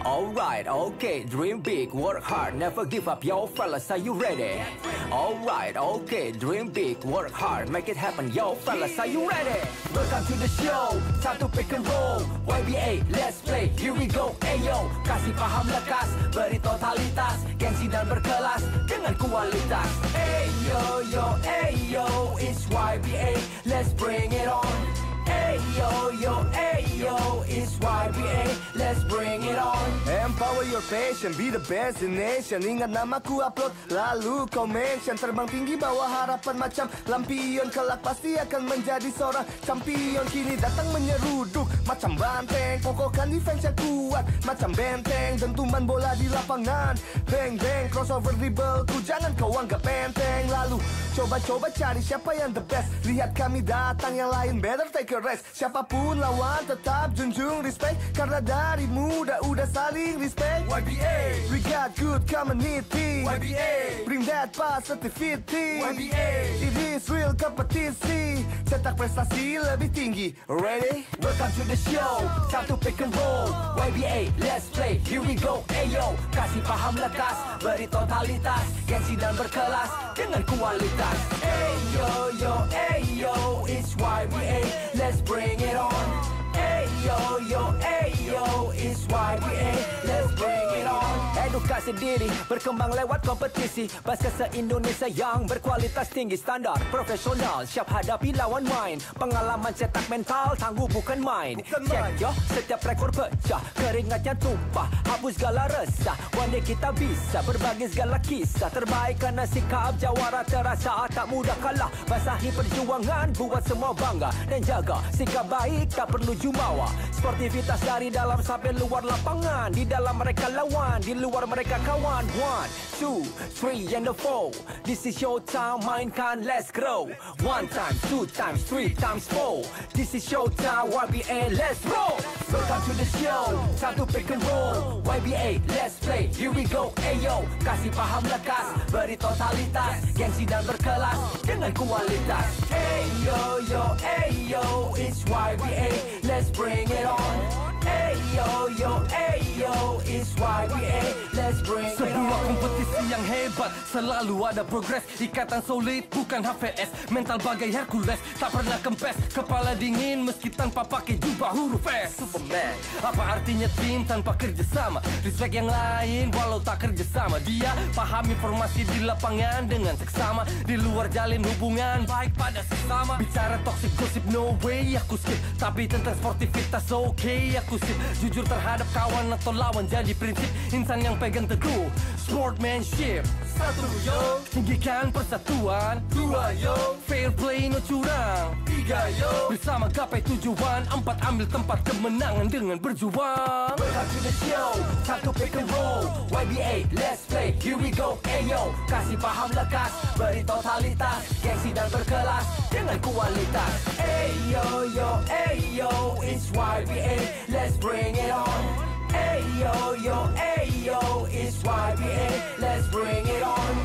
Alright, okay, dream big, work hard, never give up, yo fellas, are you ready? Alright, okay, dream big, work hard, make it happen, yo fellas, are you ready? Welcome to the show, time to pick and roll, YBA, let's play, here we go, ayo, kasih paham lekas, beri totalitas, gengsi dan berkelas, dengan kualitas. Ayo, it's YBA, let's bring it on. Ayo, it's YBA, let's bring it on. Empower your passion, be the best in nation. Ingat namaku upload, lalu kau mention. Terbang tinggi bawah harapan macam lampion. Kelak pasti akan menjadi seorang champion. Kini datang menyeruduk macam banteng. Pokokkan defense yang kuat macam benteng. Dentuman bola di lapangan, bang bang, crossover dribble ku jangan kau anggap enteng. Lalu coba-coba cari siapa yang the best. Lihat kami datang, yang lain better take a rest. Siapapun lawan tetap junjung respect, karena dari muda udah saling respect. YBA, we got good community. YBA, bring that positivity. YBA, it is real kompetisi, cetak prestasi lebih tinggi. Ready? Welcome to the show, time to pick and roll. YBA, let's play, here we go. Ayo, kasih paham lekas, beri totalitas, gengsi dan berkelas, dengan kualitas. Ayo, it's YBA, let's bring it on. Ayo, it's YBA, let's bring it on. Edukasi diri, berkembang lewat kompetisi, bahasa se-Indonesia yang berkualitas tinggi, standar profesional, siap hadapi lawan main. Pengalaman cetak mental, tangguh bukan main. Check yo, setiap rekor pecah, keringatnya tumpah, hapus segala resah. One day kita bisa berbagi segala kisah terbaik, karena sikap jawara terasa tak mudah kalah. Basahi perjuangan, buat semua bangga, dan jaga sikap baik, tak perlu jumawa. Sportivitas dari dalam sampai luar lapangan, di dalam mereka lawan, di luar mereka kawan. 1, 2, 3 and 4, this is your time, mainkan, let's grow. 1 time, 2 times, 3 times 4, this is your time, YBA, let's roll. Welcome to the show, time to pick and roll. YBA, let's play, here we go. Ayo, kasih paham lekas, beri totalitas, gengsi dan berkelas, dengan kualitas. Ayo, it's YBA, let's bring it on. Ayo, it's YBA, let's bring it on. Sebuah kompetisi yang hebat, selalu ada progres. Ikatan solid, bukan HVS. Mental bagai Hercules, tak pernah kempes. Kepala dingin meski tanpa pakai jubah huruf S. Superman, apa artinya tim tanpa kerjasama? Respect yang lain walau tak kerjasama. Dia paham informasi di lapangan dengan seksama. Di luar jalin hubungan baik pada sesama. Bicara toxic gosip, no way aku skip. Tapi tentang sportivitas, okay aku sip. Jujur terhadap kawan atau lawan jadi prinsip. Insan yang pegang teguh sportmanship. 1 yo, tinggikan persatuan. 2 yo, fair play no curang. 3 yo, bersama gapai tujuan. 4, ambil tempat kemenangan dengan berjuang. Welcome to the show, time to pick and roll. YBA, let's play, here we go. Ayo, kasih paham lekas, beri totalitas, gengsi dan berkelas, dengan kualitas. Ayo, it's YBA, let's bring it on. Ayo, it's YBA, let's bring it on.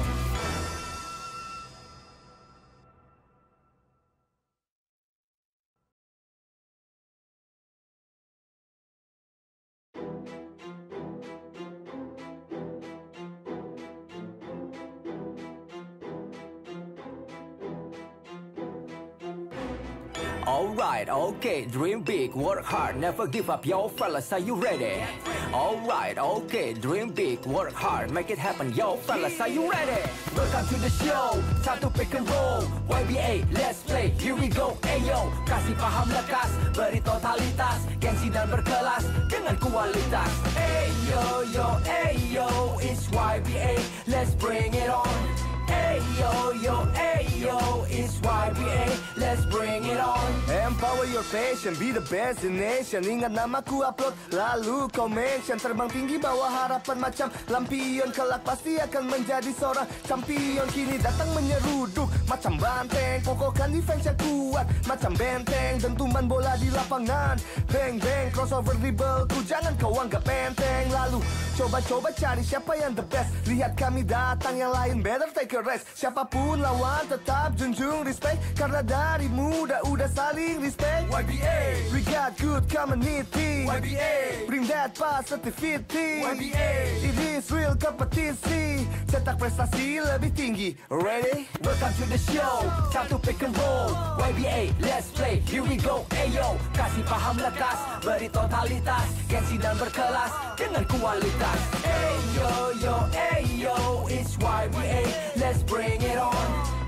Alright, okay, dream big, work hard, never give up, yo fellas, are you ready? Alright, okay, dream big, work hard, make it happen, yo fellas, are you ready? Welcome to the show, time to pick and roll. YBA, let's play, here we go. Ayo, kasih paham lekas, beri totalitas, gengsi dan berkelas, dengan kualitas. Ayo, it's YBA, let's bring it on. Ayo, it's YBA, let's bring it on. Empower your passion, be the best in nation. Ingat namaku upload, lalu kau mention. Terbang tinggi bawah harapan macam lampion. Kelak pasti akan menjadi seorang champion. Kini datang menyeruduk macam banteng. Pokokkan defense yang kuat macam benteng. Dentuman bola di lapangan, bang bang, crossover dribble ku jangan kau anggap enteng. Lalu coba-coba cari siapa yang the best. Lihat kami datang, yang lain better take a rest. Siapapun lawan tetap junjung respect, karena dari muda udah saling respect. YBA. We got good community. YBA. Bring that positivity. YBA. It is real kompetisi. Cetak prestasi lebih tinggi. Ready? Welcome to the show, time to pick and roll. YBA, let's play, here we go, ayo. Kasih paham lekas, beri totalitas, gengsi dan berkelas, dengan kualitas. Ayo, yo, ayo, it's YBA, let's bring it on.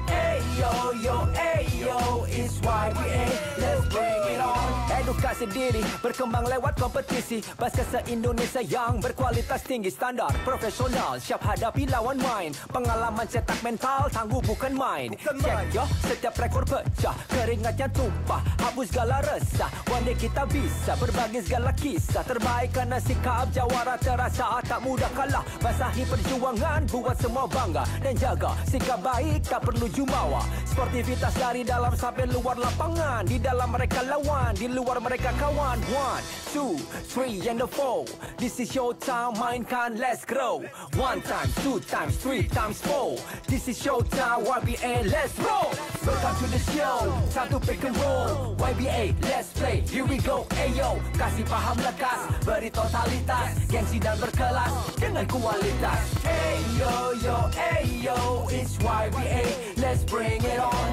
Ayo, yo, ayo, it's YBA, let's bring it on. Edukasi diri, berkembang lewat kompetisi. Bahasa se-Indonesia yang berkualitas tinggi. Standar, profesional, siap hadapi lawan main. Pengalaman cetak mental, tangguh bukan main. Check yo, setiap rekor pecah, keringatnya tumpah, hapus segala resah. One day kita bisa berbagi segala kisah. Terbaik karena sikap jawara terasa tak mudah kalah. Basahi perjuangan, buat semua bangga. Dan jaga sikap baik, tak perlu jumawa. Sportivitas dari dalam sampai luar lapangan. Di dalam mereka lawan, di luar mereka kawan. 1, 2, 3 and the 4. This is your time, mainkan, let's grow. 1 times, 2 times, 3 times 4. This is your time, YBA, let's roll. Welcome to the show, time to pick and roll. YBA, let's play, here we go, ayo. Kasih paham lekas, beri totalitas, gengsi dan berkelas, dengan kualitas. Ayo, yo, ayo, it's YBA, let's bring it on.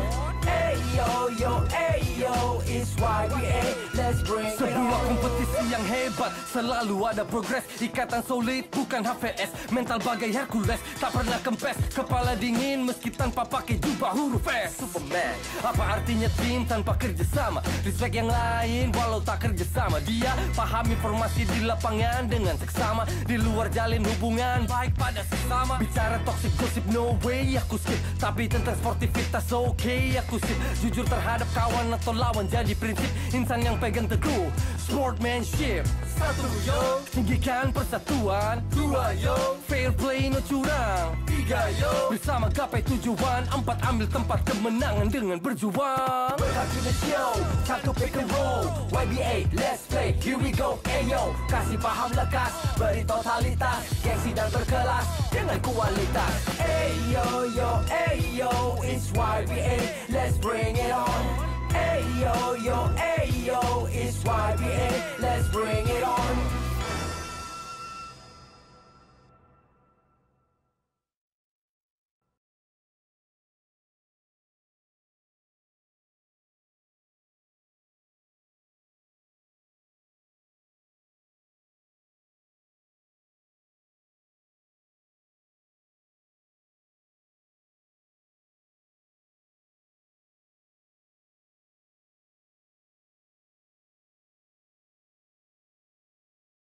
Ayo, yo, ayo, it's YBA, let's bring it on. Sebuah kompetisi yang hebat, selalu ada progres. Ikatan solid, bukan HVS. Mental bagai Hercules, tak pernah kempes. Kepala dingin meski tanpa pakai jubah huruf S. Superman, apa artinya tim tanpa kerjasama? Respect yang lain walau tak kerjasama. Dia paham informasi di lapangan dengan seksama. Di luar jalin hubungan baik pada sesama. Bicara toxic gosip no way aku skip. Tapi tentang sportivitas okay aku sip. Jujur terhadap kawan atau lawan jadi prinsip. Insan yang pegang teguh sportmanship. 1 yo, tinggikan persatuan. 2 yo, fair play no curang. 3 yo, bersama gapai tujuan. 4, ambil tempat kemenangan dengan berjuang. Welcome to the show, time to pick and roll. YBA, let's play, here we go, ayo. Kasih paham lekas, beri totalitas, gengsi dan berkelas, dengan kualitas. Ayo, yo, ayo, it's YBA, let's bring